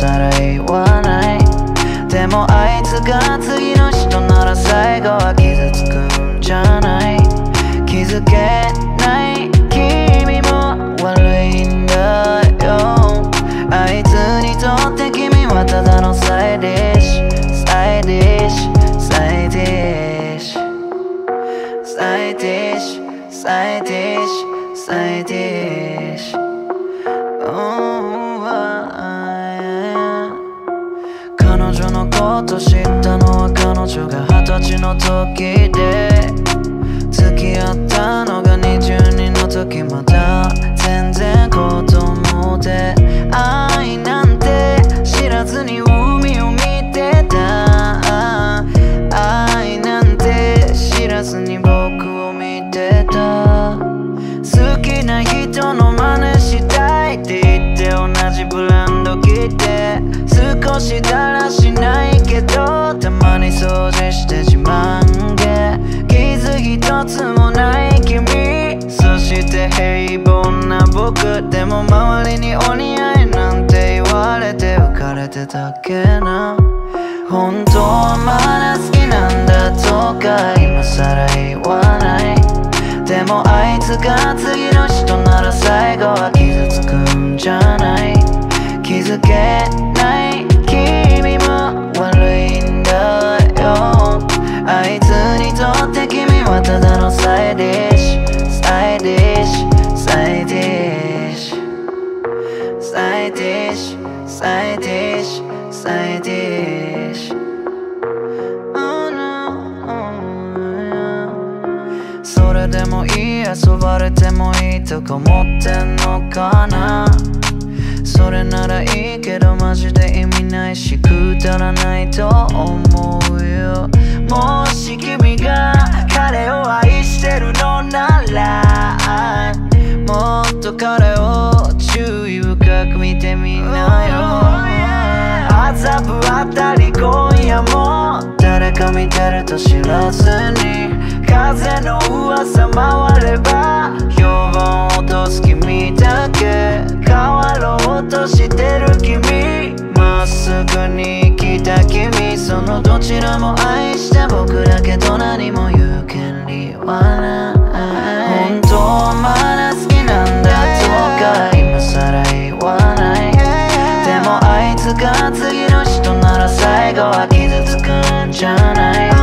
更言わない。でもあいつが次の人なら最後は傷つくんじゃない。気づけない君も悪いんだよ。あいつにとって君はただのサイディッシュ、サイディッシュ、サイディッシュ、サイディッシュ、サイディッシュ、サイディッシュ。彼女のこと知ったのは彼女が20歳の時で、付き合ったのが22の時、まだ全然子供で、愛なんて知らずに海を見てた。愛なんて知らずに僕を見てた。好きな人の真似したいって言って同じブランド着て、少しだらしないけどたまに掃除して自慢げ。傷一つもない君、そして平凡な僕。でも周りにお似合いなんて言われて浮かれてたっけな。本当はまだ好きなんだとか今更言わない。でもあいつが次の人なら最後は傷つくんじゃない。気づけない君も悪いんだよ。あいつにとって君はただのサイディッシュ、サイディッシュ、サイディッシュ、サイディッシュ、サイディッシュ、サイディッシュ。それでもいい、遊ばれてもいいとか思ってんのかな。それならいいけどマジで意味ないしくだらないと思うよ。もし君が彼を愛してるのならもっと彼を注意深く見てみなよ。麻布あたり今夜も誰か見てると知らずに、風の噂回れば評判落とす君だけ。変わろうとしてる君、まっすぐに来た君、そのどちらも愛した僕だけど何も言う権利はない。本当はまだ好きなんだとか今更言わない。でもあいつが次の人なら最後は傷つくんじゃない。